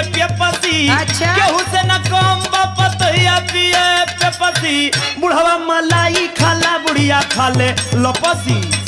Pepsi अच्छा। केहू से न कम बपतैया पिए पेपसी बुढ़वा मलाई खाला बुढ़िया खाले लपसी